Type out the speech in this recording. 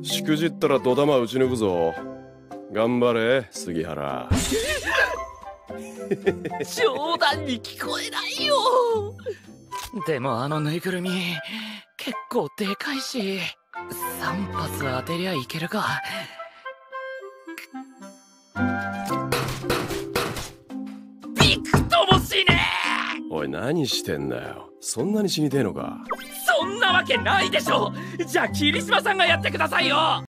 しくじったらドタマ打ち抜くぞ。頑張れ杉原。 冗談に聞こえないよ。でもあのぬいぐるみ結構でかいし、3発当てりゃいけるか。びくともしねえ。 おい何してんだよ。そんなに死にてえのか。 そんなわけないでしょ。じゃあ霧島さんがやってくださいよ。